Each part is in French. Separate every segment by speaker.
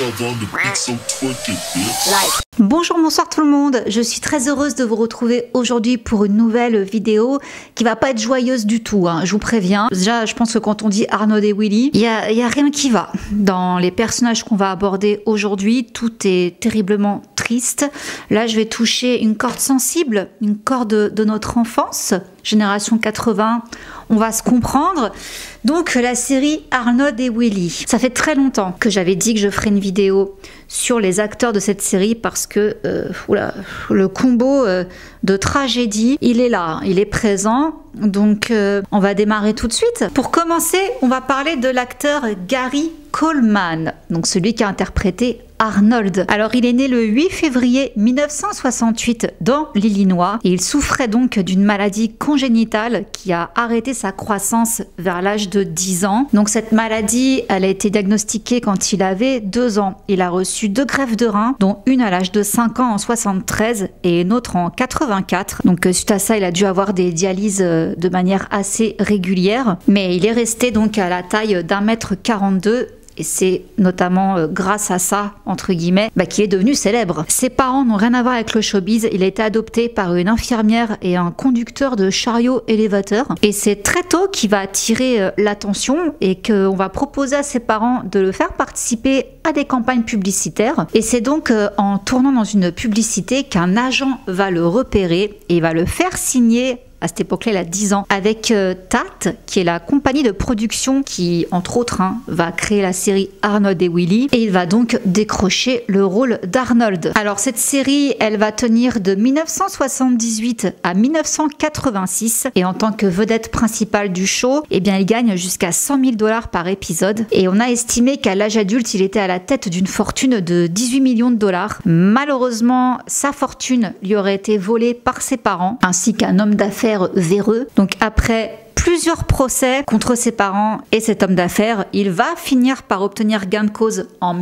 Speaker 1: Bonjour, bonsoir tout le monde, je suis très heureuse de vous retrouver aujourd'hui pour une nouvelle vidéo qui va pas être joyeuse du tout, hein, je vous préviens. Déjà, je pense que quand on dit Arnold et Willy, il y a rien qui va. Dans les personnages qu'on va aborder aujourd'hui, tout est terriblement triste. Là, je vais toucher une corde sensible, une corde de notre enfance, génération 80, on va se comprendre. Donc la série Arnold et Willy. Ça fait très longtemps que j'avais dit que je ferais une vidéo sur les acteurs de cette série parce que le combo de tragédie, il est là, il est présent. Donc on va démarrer tout de suite. Pour commencer, on va parler de l'acteur Gary Coleman, donc celui qui a interprété Arnold. Alors il est né le 8 février 1968 dans l'Illinois et il souffrait donc d'une maladie congénitale qui a arrêté sa croissance vers l'âge de 10 ans. Donc cette maladie, elle a été diagnostiquée quand il avait 2 ans. Il a reçu 2 greffes de rein, dont une à l'âge de 5 ans en 73 et une autre en 84. Donc suite à ça, il a dû avoir des dialyses de manière assez régulière, mais il est resté donc à la taille d'1,42 m. Et c'est notamment grâce à ça, entre guillemets, qu'il est devenu célèbre. Ses parents n'ont rien à voir avec le showbiz. Il a été adopté par une infirmière et un conducteur de chariot élévateur. Et c'est très tôt qu'il va attirer l'attention et qu'on va proposer à ses parents de le faire participer à des campagnes publicitaires. Et c'est donc en tournant dans une publicité qu'un agent va le repérer et va le faire signer. À cette époque-là, il a 10 ans, avec TAT, qui est la compagnie de production qui, entre autres, va créer la série Arnold et Willy. Et il va donc décrocher le rôle d'Arnold. Alors, cette série, elle va tenir de 1978 à 1986. Et en tant que vedette principale du show, eh bien, il gagne jusqu'à 100 000 $ par épisode. Et on a estimé qu'à l'âge adulte, il était à la tête d'une fortune de 18 millions $. Malheureusement, sa fortune lui aurait été volée par ses parents, ainsi qu'un homme d'affaires véreux. Donc après plusieurs procès contre ses parents et cet homme d'affaires, il va finir par obtenir gain de cause en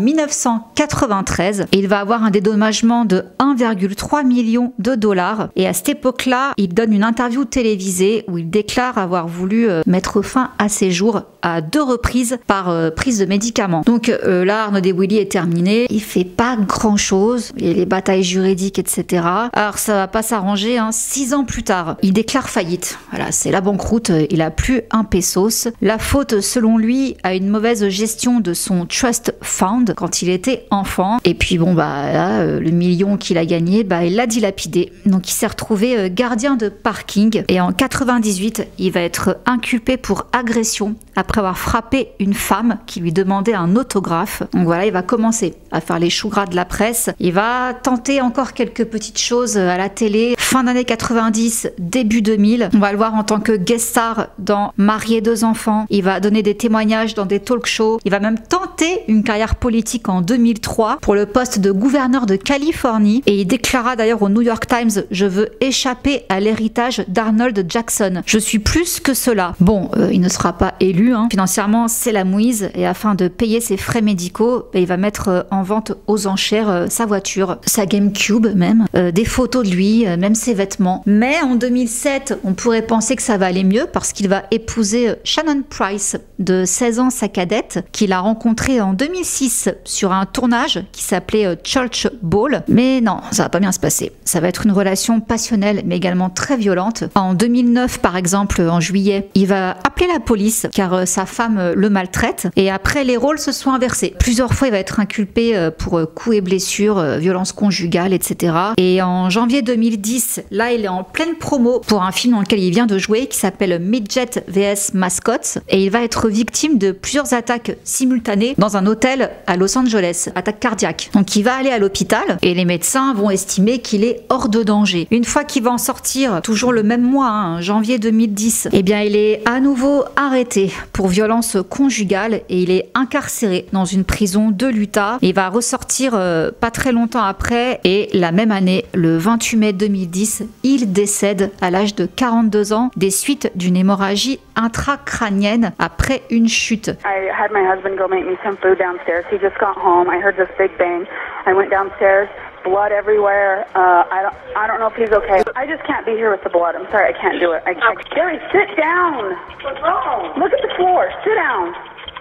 Speaker 1: 1993 et il va avoir un dédommagement de 1,3 million $. Et à cette époque-là, il donne une interview télévisée où il déclare avoir voulu mettre fin à ses jours à 2 reprises par prise de médicaments. Donc là, Arnold et Willy est terminé. Il fait pas grand-chose. Il y a les batailles juridiques, etc. Alors ça va pas s'arranger. 6 ans plus tard, il déclare faillite. Voilà, c'est la banqueroute. Il a plus un pesos. La faute, selon lui, à une mauvaise gestion de son trust fund quand il était enfant. Et puis bon, là, le million qu'il a gagné, il l'a dilapidé. Donc il s'est retrouvé gardien de parking. Et en 98, il va être inculpé pour agression après avoir frappé une femme qui lui demandait un autographe. Donc voilà, il va commencer à faire les choux gras de la presse. Il va tenter encore quelques petites choses à la télé. Fin d'année 90, début 2000. On va le voir en tant que guest star dans Marier 2 enfants. Il va donner des témoignages dans des talk shows. Il va même tenter une carrière politique en 2003 pour le poste de gouverneur de Californie. Et il déclara d'ailleurs au New York Times: « Je veux échapper à l'héritage d'Arnold Jackson. Je suis plus que cela. » Bon, il ne sera pas élu. Financièrement, c'est la mouise. Et afin de payer ses frais médicaux, il va mettre en vente aux enchères sa voiture, sa GameCube même, des photos de lui, même ses vêtements. Mais en 2007, on pourrait penser que ça va aller mieux parce qu'il va épouser Shannon Price, de 16 ans, sa cadette, qu'il a rencontrée en 2006 sur un tournage qui s'appelait Church Ball. Mais non, ça va pas bien se passer. Ça va être une relation passionnelle, mais également très violente. En 2009, par exemple, en juillet, il va appeler la police car sa femme le maltraite. Et après, les rôles se sont inversés. Plusieurs fois, il va être inculpé pour coups et blessures, violences conjugales, etc. Et en janvier 2010, là, il est en pleine promo pour un film dans lequel il vient de jouer qui s'appelle Midget vs Mascots. Et il va être victime de plusieurs attaques simultanées dans un hôtel à Los Angeles, attaque cardiaque. Donc il va aller à l'hôpital et les médecins vont estimer qu'il est hors de danger. Une fois qu'il va en sortir, toujours le même mois, janvier 2010, eh bien il est à nouveau arrêté pour violence conjugale et il est incarcéré dans une prison de l'Utah. Il va ressortir pas très longtemps après et la même année, le 28 mai 2010, il décède à l'âge de 42 ans des suites d'une hémorragie intracrânienne après une chute.
Speaker 2: I had my husband go make me some food downstairs. He just got home. I heard this big bang. I went downstairs. Blood everywhere. I don't know if he's okay. I just can't be here with the blood. I'm sorry, I can't do it. Gary, sit down. What's wrong? Look at the floor. Sit down.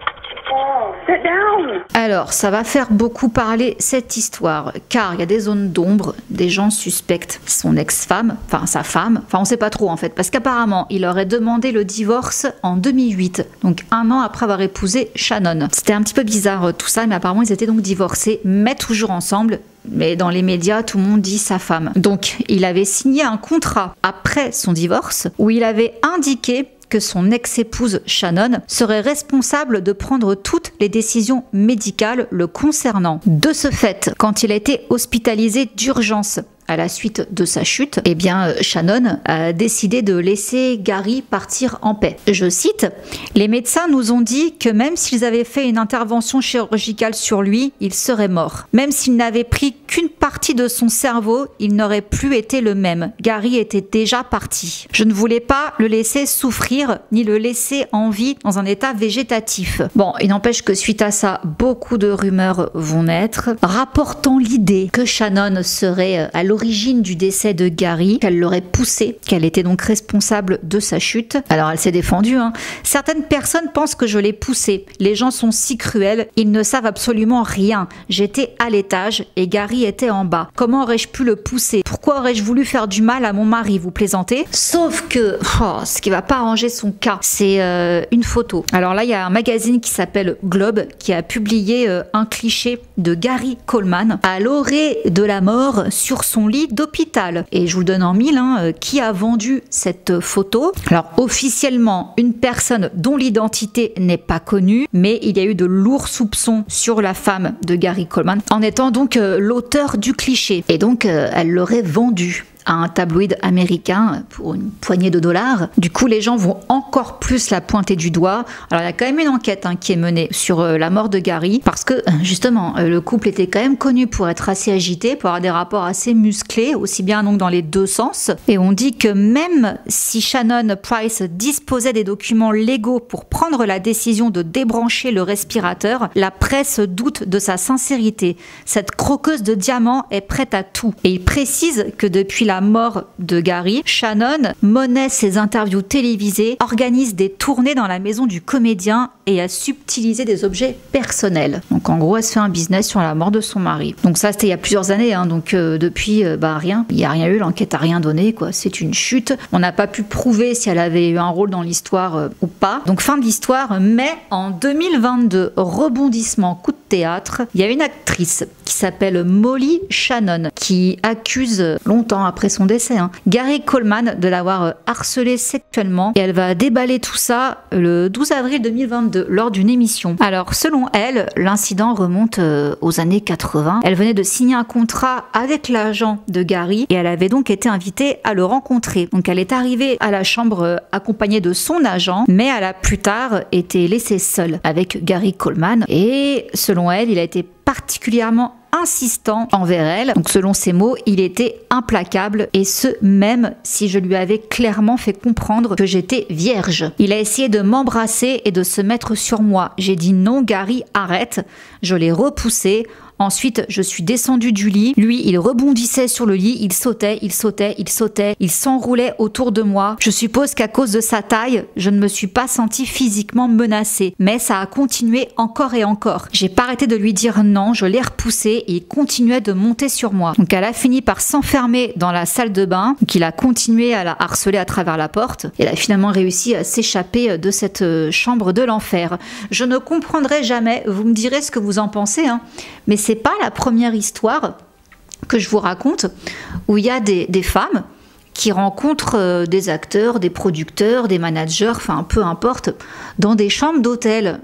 Speaker 2: Sit down.
Speaker 1: Alors, ça va faire beaucoup parler cette histoire, car il y a des zones d'ombre, des gens suspectent son ex-femme, enfin sa femme, enfin on sait pas trop en fait, parce qu'apparemment il aurait demandé le divorce en 2008, donc 1 an après avoir épousé Shannon. C'était un petit peu bizarre tout ça, mais apparemment ils étaient donc divorcés, mais toujours ensemble. Mais dans les médias, tout le monde dit sa femme. Donc, il avait signé un contrat après son divorce où il avait indiqué que son ex-épouse Shannon serait responsable de prendre toutes les décisions médicales le concernant. De ce fait, quand il a été hospitalisé d'urgence à la suite de sa chute, eh bien Shannon a décidé de laisser Gary partir en paix. Je cite, « Les médecins nous ont dit que même s'ils avaient fait une intervention chirurgicale sur lui, il serait mort. Même s'il n'avait pris qu'une partie de son cerveau, il n'aurait plus été le même. Gary était déjà parti. Je ne voulais pas le laisser souffrir, ni le laisser en vie dans un état végétatif. » Bon, il n'empêche que suite à ça, beaucoup de rumeurs vont naître, rapportant l'idée que Shannon serait à l'origine du décès de Gary, qu'elle l'aurait poussé, qu'elle était donc responsable de sa chute. Alors elle s'est défendue, hein. Certaines personnes pensent que je l'ai poussé. Les gens sont si cruels, ils ne savent absolument rien. J'étais à l'étage et Gary était en bas. Comment aurais-je pu le pousser? Pourquoi aurais-je voulu faire du mal à mon mari? Vous plaisantez? Sauf que, ce qui va pas arranger son cas, c'est une photo. Alors là, il y a un magazine qui s'appelle Globe qui a publié un cliché de Gary Coleman à l'orée de la mort sur son lit d'hôpital. Et je vous le donne en mille, hein, qui a vendu cette photo? Alors officiellement, une personne dont l'identité n'est pas connue, mais il y a eu de lourds soupçons sur la femme de Gary Coleman, en étant donc l'auteur du cliché. Et donc elle l'aurait vendu à un tabloïd américain pour une poignée de dollars. Du coup, les gens vont encore plus la pointer du doigt. Alors, il y a quand même une enquête qui est menée sur la mort de Gary, parce que, justement, le couple était quand même connu pour être assez agité, pour avoir des rapports assez musclés, aussi bien donc dans les deux sens. Et on dit que même si Shannon Price disposait des documents légaux pour prendre la décision de débrancher le respirateur, la presse doute de sa sincérité. Cette croqueuse de diamants est prête à tout. Et il précise que depuis la mort de Gary, Shannon monnaie ses interviews télévisées, organise des tournées dans la maison du comédien et a subtilisé des objets personnels. Donc en gros, elle se fait un business sur la mort de son mari. Donc ça, c'était il y a plusieurs années, hein, donc depuis, rien. Il n'y a rien eu, l'enquête n'a rien donné, quoi. C'est une chute. On n'a pas pu prouver si elle avait eu un rôle dans l'histoire ou pas. Donc fin de l'histoire, mais en 2022, rebondissement, coup de théâtre, il y a une actrice qui s'appelle Molly Shannon qui accuse longtemps après son décès, Gary Coleman de l'avoir harcelé sexuellement, et elle va déballer tout ça le 12 avril 2022 lors d'une émission. Alors selon elle, l'incident remonte aux années 80. Elle venait de signer un contrat avec l'agent de Gary et elle avait donc été invitée à le rencontrer. Donc elle est arrivée à la chambre accompagnée de son agent, mais elle a plus tard été laissée seule avec Gary Coleman, et selon elle, il a été particulièrement insistant envers elle. Donc selon ses mots, il était implacable, et ce même si je lui avais clairement fait comprendre que j'étais vierge. Il a essayé de m'embrasser et de se mettre sur moi. J'ai dit non Gary, arrête. Je l'ai repoussé. Ensuite, je suis descendue du lit. Lui, il rebondissait sur le lit, il sautait, il sautait, il sautait, il s'enroulait autour de moi. Je suppose qu'à cause de sa taille, je ne me suis pas sentie physiquement menacée. Mais ça a continué encore et encore. J'ai pas arrêté de lui dire non, je l'ai repoussé et il continuait de monter sur moi. Donc elle a fini par s'enfermer dans la salle de bain. Donc il a continué à la harceler à travers la porte. Elle a finalement réussi à s'échapper de cette chambre de l'enfer. Je ne comprendrai jamais, vous me direz ce que vous en pensez, mais c'est pas la première histoire que je vous raconte où il y a des femmes qui rencontrent des acteurs, des producteurs, des managers, enfin peu importe, dans des chambres d'hôtel.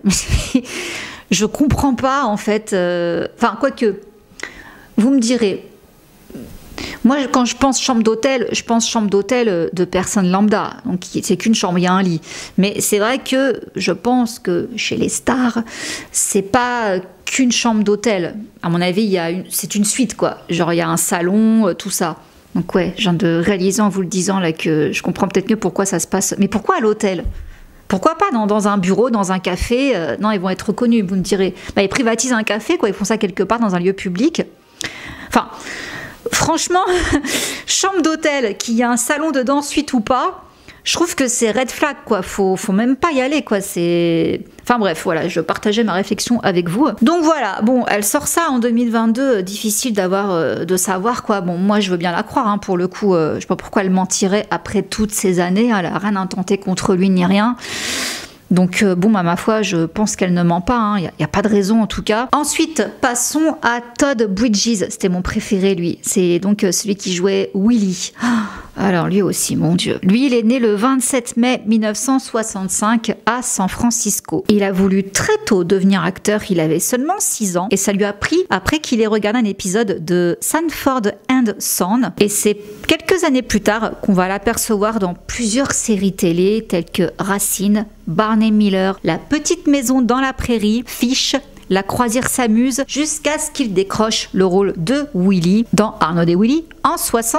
Speaker 1: Je comprends pas en fait. Enfin, quoique, vous me direz. Moi, quand je pense chambre d'hôtel, je pense chambre d'hôtel de personnes lambda. Donc, c'est qu'une chambre, il y a un lit. Mais c'est vrai que je pense que chez les stars, c'est pas qu'une chambre d'hôtel. À mon avis, c'est une suite, quoi. Genre, il y a un salon, tout ça. Donc, ouais, je viens de réaliser en vous le disant là que je comprends peut-être mieux pourquoi ça se passe. Mais pourquoi à l'hôtel ? Pourquoi pas dans un bureau, dans un café? Non, ils vont être reconnus, vous me direz. Ils privatisent un café, quoi. Ils font ça quelque part dans un lieu public. Enfin, franchement, chambre d'hôtel, qu'il y a un salon dedans, suite ou pas, Je trouve que c'est red flag, quoi. Faut même pas y aller, quoi. Enfin bref, voilà, je partageais ma réflexion avec vous. Donc voilà, bon, elle sort ça en 2022, difficile de savoir, quoi. Bon, moi je veux bien la croire, hein, pour le coup, je sais pas pourquoi elle mentirait après toutes ces années, elle a rien intenté contre lui ni rien. Donc bon, à ma foi, je pense qu'elle ne ment pas, hein. Il n'y a pas de raison en tout cas. Ensuite, passons à Todd Bridges, c'était mon préféré lui. C'est donc celui qui jouait Willy. Alors lui aussi, mon Dieu. Lui, il est né le 27 mai 1965 à San Francisco. Il a voulu très tôt devenir acteur, il avait seulement 6 ans et ça lui a pris après qu'il ait regardé un épisode de Sanford and Son. Et c'est quelques années plus tard qu'on va l'apercevoir dans plusieurs séries télé telles que Racine, Barney Miller, La petite maison dans la prairie, Fish, La croisière s'amuse, jusqu'à ce qu'il décroche le rôle de Willy dans Arnold et Willy en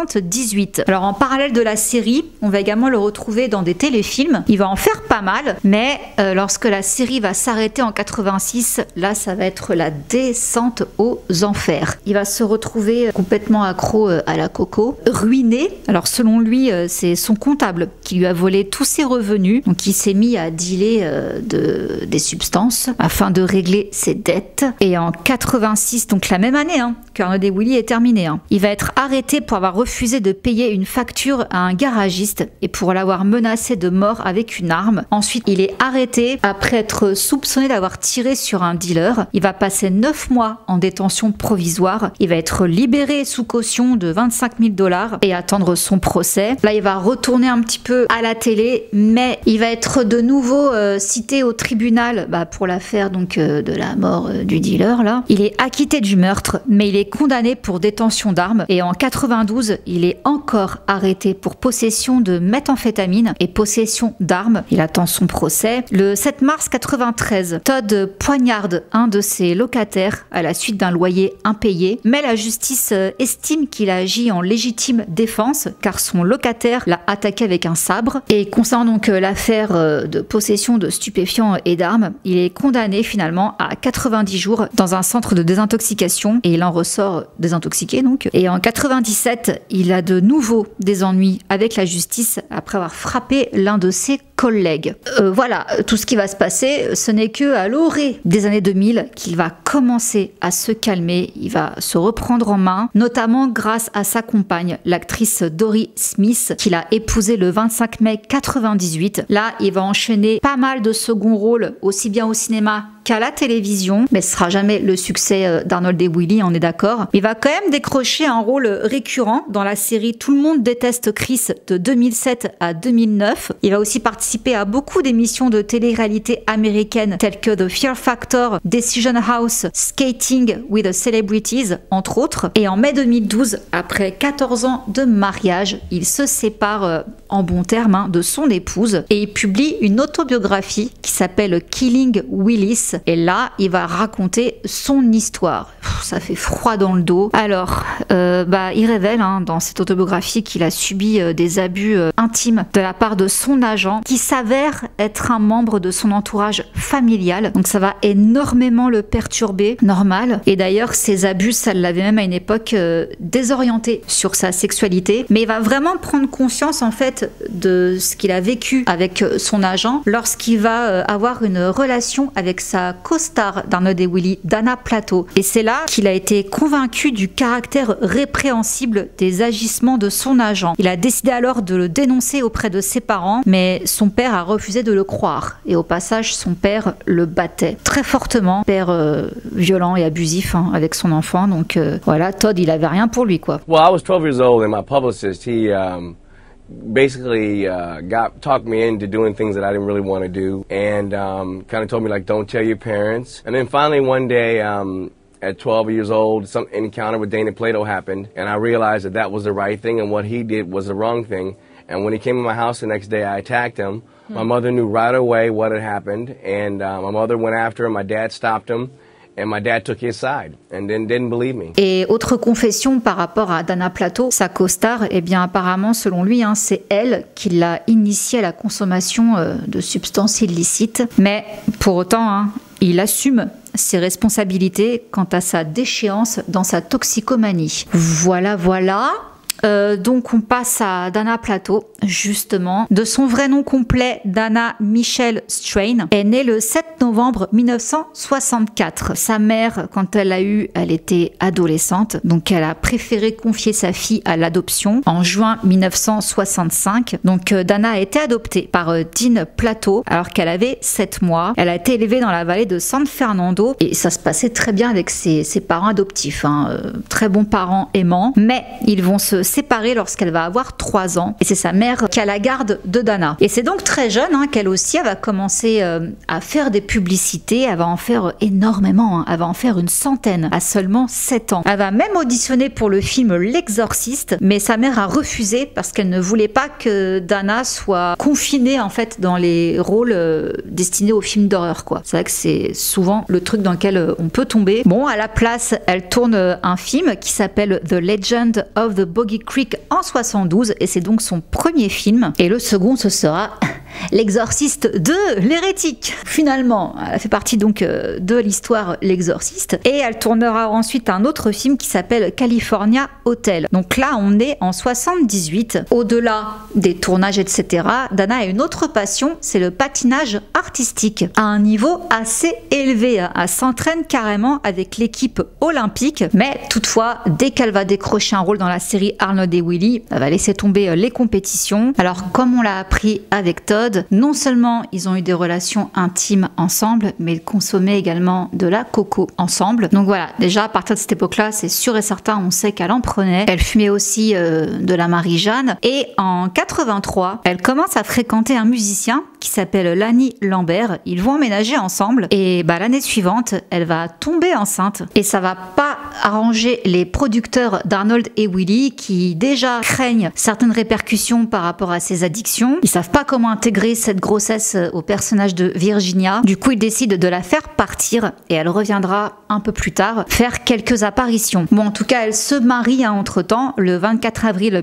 Speaker 1: 78. Alors en parallèle de la série, on va également le retrouver dans des téléfilms. Il va en faire pas mal, mais lorsque la série va s'arrêter en 86, là ça va être la descente aux enfers. Il va se retrouver complètement accro à la coco, ruiné. Alors selon lui, c'est son comptable qui lui a volé tous ses revenus, donc il s'est mis à dealer des substances afin de régler ses dettes. Et en 86, donc la même année qu'Arnold et Willy est terminé, il va être arrêté pour avoir refusé de payer une facture à un garagiste et pour l'avoir menacé de mort avec une arme. Ensuite, il est arrêté après être soupçonné d'avoir tiré sur un dealer. Il va passer 9 mois en détention provisoire. Il va être libéré sous caution de 25 000 $ et attendre son procès. Là, il va retourner un petit peu à la télé, mais il va être de nouveau cité au tribunal pour l'affaire donc de la mort du dealer. Là, il est acquitté du meurtre, mais il est condamné pour détention d'armes et en 92, il est encore arrêté pour possession de méthamphétamine et possession d'armes. Il attend son procès. Le 7 mars 93, Todd poignarde un de ses locataires à la suite d'un loyer impayé, mais la justice estime qu'il a agi en légitime défense car son locataire l'a attaqué avec un sabre. Et concernant donc l'affaire de possession de stupéfiants et d'armes, il est condamné finalement à 90 jours dans un centre de désintoxication et il en ressort désintoxiqué donc. Et en 97, il a de nouveau des ennuis avec la justice après avoir frappé l'un de ses collègues. Voilà, tout ce qui va se passer, ce n'est que à l'orée des années 2000 qu'il va commencer à se calmer, il va se reprendre en main, notamment grâce à sa compagne, l'actrice Dory Smith, qu'il a épousée le 25 mai 98. Là, il va enchaîner pas mal de seconds rôles, aussi bien au cinéma qu'à la télévision, mais ce sera jamais le succès d'Arnold et Willy, on est d'accord. Il va quand même décrocher un rôle récurrent dans la série Tout le monde déteste Chris de 2007 à 2009. Il va aussi participer à beaucoup d'émissions de télé-réalité américaines telles que The Fear Factor, Decision House, Skating with the Celebrities, entre autres. Et en mai 2012, après 14 ans de mariage, il se sépare en bons termes de son épouse et il publie une autobiographie qui s'appelle Killing Willis. Et là, il va raconter son histoire. Ça fait froid dans le dos. Alors, il révèle dans cette autobiographie qu'il a subi des abus intimes de la part de son agent, qui s'avère être un membre de son entourage familial. Donc ça va énormément le perturber, normal. Et d'ailleurs, ces abus, ça l'avait même à une époque désorienté sur sa sexualité. Mais il va vraiment prendre conscience en fait de ce qu'il a vécu avec son agent lorsqu'il va avoir une relation avec sa co-star d'Arnold et Willy, Dana Plato. Et c'est là qu'il a été convaincu du caractère répréhensible des agissements de son agent. Il a décidé alors de le dénoncer auprès de ses parents, mais son père a refusé de le croire. Et au passage, son père le battait très fortement. Père violent et abusif avec son enfant. Donc voilà, Todd, il avait rien pour lui, quoi.
Speaker 3: Well, I was 12 years old and my publicist, he basically talked me into doing things that I didn't really want to do, and kind of told me like, don't tell your parents. And then finally one day at 12 years old, some encounter with Dana Plato happened, and I realized that that was the right thing and what he did was the wrong thing. And when he came to my house the next day, I attacked him. My mother knew right away what had happened, and my mother went after him, my dad stopped him. And my dad took his side and didn't believe me.
Speaker 1: Et autre confession par rapport à Dana Plato, sa co-star, eh bien apparemment selon lui, c'est elle qui l'a initié à la consommation de substances illicites. Mais pour autant, il assume ses responsabilités quant à sa déchéance dans sa toxicomanie. Voilà. Donc on passe à Dana Plato, justement. De son vrai nom complet, Dana Michelle Strain, est née le 7 novembre 1964. Sa mère, quand elle l'a eue, elle était adolescente, donc elle a préféré confier sa fille à l'adoption en juin 1965. Donc Dana a été adoptée par Dean Plato alors qu'elle avait 7 mois. Elle a été élevée dans la vallée de San Fernando et ça se passait très bien avec ses parents adoptifs, hein. Très bons parents aimants, mais ils vont se séparer lorsqu'elle va avoir 3 ans et c'est sa mère qui a la garde de Dana. Et c'est donc très jeune hein, qu'elle aussi elle va commencer à faire des publicités, elle va en faire énormément, hein. Elle va en faire une centaine à seulement 7 ans. Elle va même auditionner pour le film L'Exorciste, mais sa mère a refusé parce qu'elle ne voulait pas que Dana soit confinée en fait dans les rôles destinés aux films d'horreur, quoi. C'est vrai que c'est souvent le truc dans lequel on peut tomber. Bon, à la place, elle tourne un film qui s'appelle The Legend of the Boggy Creek en 72 et c'est donc son premier film. Et le second, ce sera L'Exorciste 2, l'hérétique. Finalement, elle fait partie donc de l'histoire L'Exorciste et elle tournera ensuite un autre film qui s'appelle California Hotel. Donc là, on est en 78. Au-delà des tournages, etc., Dana a une autre passion, c'est le patinage artistique à un niveau assez élevé. Elle s'entraîne carrément avec l'équipe olympique, mais toutefois, dès qu'elle va décrocher un rôle dans la série Arnold et Willy, elle va laisser tomber les compétitions. Alors, comme on l'a appris avec Todd, non seulement ils ont eu des relations intimes ensemble, mais ils consommaient également de la coco ensemble. Donc voilà, déjà à partir de cette époque-là, c'est sûr et certain, on sait qu'elle en prenait. Elle fumait aussi de la Marie-Jeanne. Et en 83, elle commence à fréquenter un musicien qui s'appelle Lanny Lambert. Ils vont emménager ensemble et l'année suivante, elle va tomber enceinte. Et ça va pas arranger les producteurs d'Arnold et Willy qui déjà craignent certaines répercussions par rapport à ses addictions. Ils savent pas comment intégrer cette grossesse au personnage de Virginia. Du coup, ils décident de la faire partir et elle reviendra un peu plus tard faire quelques apparitions. Bon, en tout cas, elle se marie entre-temps le 24 avril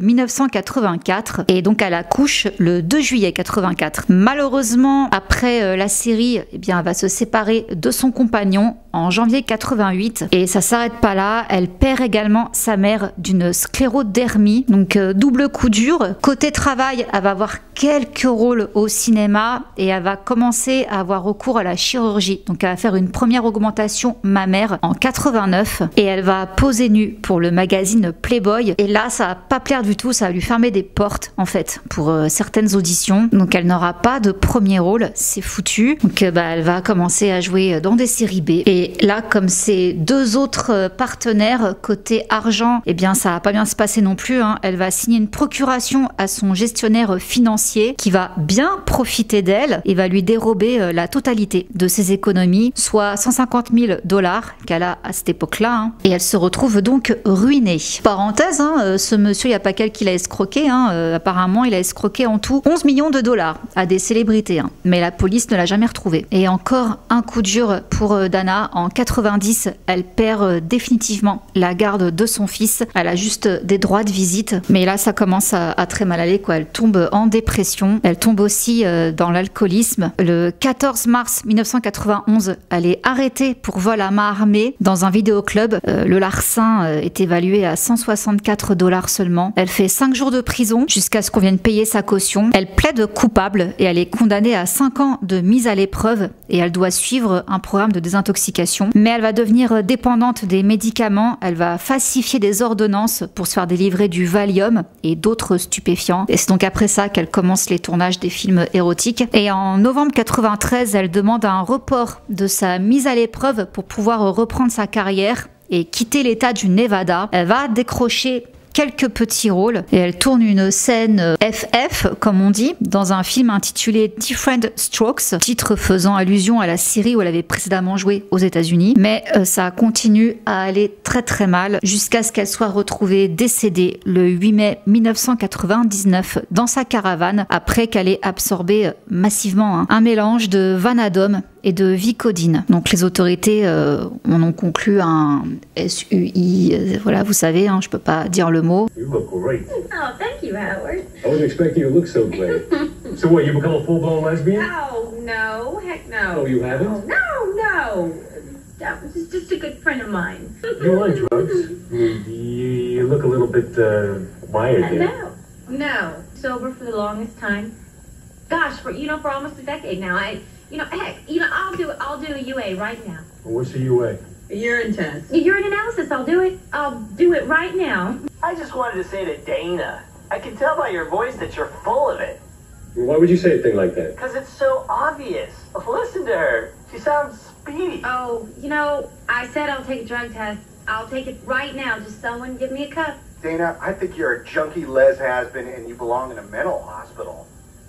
Speaker 1: 1984 et donc elle accouche le 2 juillet 84. Malheureusement, après la série, eh bien, elle va se séparer de son compagnon en janvier 88 et ça s'arrête pas là, elle perd également sa mère d'une sclérodermie, donc double coup dur. Côté travail, elle va avoir quelques rôles au cinéma et elle va commencer à avoir recours à la chirurgie, donc elle va faire une première augmentation mammaire en 89 et elle va poser nue pour le magazine Playboy et là ça va pas plaire du tout, ça va lui fermer des portes en fait pour certaines auditions, donc elle n'aura pas de premier rôle, c'est foutu. Donc elle va commencer à jouer dans des séries B et là comme ses deux autres partenaires côté argent, eh bien ça va pas bien se passer non plus, hein. Elle va signer une procuration à son gestionnaire financier qui va bien profiter d'elle et va lui dérober la totalité de ses économies, soit 150 000 $ qu'elle a à cette époque-là, hein. Et elle se retrouve donc ruinée. Parenthèse, hein, ce monsieur, il n'y a pas qu'elle qui l'a escroqué, hein. Apparemment il a escroqué en tout 11 millions de $ à des célébrités, hein. Mais la police ne l'a jamais retrouvé. Et encore un coup dur pour Dana. En 90, elle perd définitivement la garde de son fils. Elle a juste des droits de visite. Mais là, ça commence à très mal aller, quoi. Elle tombe en dépression. Elle tombe aussi dans l'alcoolisme. Le 14 mars 1991, elle est arrêtée pour vol à main armée dans un vidéoclub. Le larcin est évalué à 164 $ seulement. Elle fait 5 jours de prison jusqu'à ce qu'on vienne payer sa caution. Elle plaide coupable et elle est condamnée à 5 ans de mise à l'épreuve et elle doit suivre un programme de désintoxication. Mais elle va devenir dépendante des médicaments, elle va falsifier des ordonnances pour se faire délivrer du Valium et d'autres stupéfiants. Et c'est donc après ça qu'elle commence les tournages des films érotiques. Et en novembre 93, elle demande un report de sa mise à l'épreuve pour pouvoir reprendre sa carrière et quitter l'état du Nevada. Elle va décrocher quelques petits rôles et elle tourne une scène FF comme on dit dans un film intitulé Different Strokes, titre faisant allusion à la série où elle avait précédemment joué aux États-Unis. Mais ça continue à aller très très mal jusqu'à ce qu'elle soit retrouvée décédée le 8 mai 1999 dans sa caravane après qu'elle ait absorbé massivement un mélange de Vanadum et de Vicodine. Donc les autorités en ont conclu un SUI, voilà, vous savez, hein, je peux pas dire le mot.
Speaker 4: You look great.
Speaker 5: Oh, thank you, Howard.
Speaker 4: I wasn't expecting you to look so great. So what, you become a full-blown lesbian?
Speaker 5: Oh, no, heck no.
Speaker 4: Oh, you haven't?
Speaker 5: Oh, no. That was just a good friend of mine.
Speaker 4: You like drugs? You look a little bit Why is it?
Speaker 5: No. Sober for the longest time. Gosh, for almost a decade now. I'll do a UA right now.
Speaker 4: What's a UA?
Speaker 5: A urine test. A urine analysis. I'll do it right now.
Speaker 6: I just wanted to say to Dana, I can tell by your voice that you're full of it.
Speaker 4: Why would you say a thing like that?
Speaker 6: Because it's so obvious. Listen to her. She sounds speedy.
Speaker 5: Oh, I said I'll take a drug test. I'll take it right now. Just someone give me a cup.
Speaker 7: Dana, I think you're a junkie Les has-been and you belong in a mental hospital.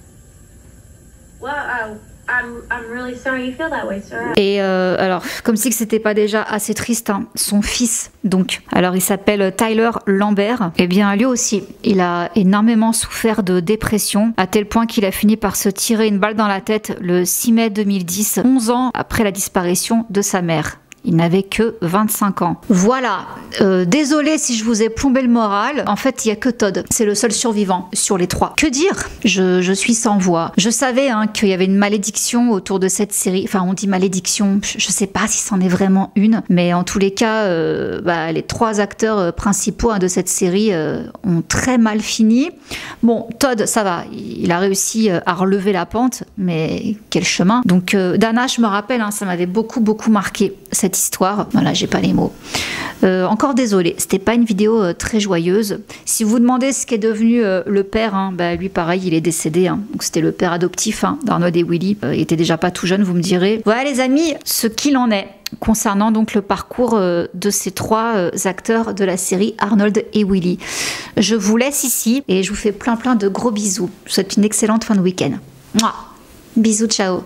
Speaker 5: Well, I'm really sorry you feel that way, sir.
Speaker 1: Et alors, comme si c'était pas déjà assez triste, hein, son fils, donc, alors il s'appelle Tyler Lambert, et bien lui aussi, il a énormément souffert de dépression, à tel point qu'il a fini par se tirer une balle dans la tête le 6 mai 2010, 11 ans après la disparition de sa mère. Il n'avait que 25 ans. Voilà, désolé si je vous ai plombé le moral. En fait, il n'y a que Todd. C'est le seul survivant sur les 3. Que dire? Je suis sans voix. Je savais qu'il y avait une malédiction autour de cette série. Enfin, on dit malédiction. Je ne sais pas si c'en est vraiment une. Mais en tous les cas, les 3 acteurs principaux de cette série ont très mal fini. Bon, Todd, ça va. Il a réussi à relever la pente. Mais quel chemin. Donc, Dana, je me rappelle, ça m'avait beaucoup marqué. Cette histoire, voilà, j'ai pas les mots. Encore désolé, c'était pas une vidéo très joyeuse. Si vous vous demandez ce qu'est devenu le père, lui pareil, il est décédé. Donc c'était le père adoptif d'Arnold et Willy. Il était déjà pas tout jeune, vous me direz. Voilà les amis, ce qu'il en est concernant donc le parcours de ces 3 acteurs de la série Arnold et Willy. Je vous laisse ici et je vous fais plein de gros bisous. Je vous souhaite une excellente fin de week-end. Mouah. Bisous, ciao.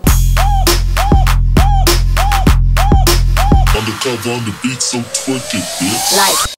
Speaker 8: Undercover on the beat, so twerk it, bitch.
Speaker 1: Like.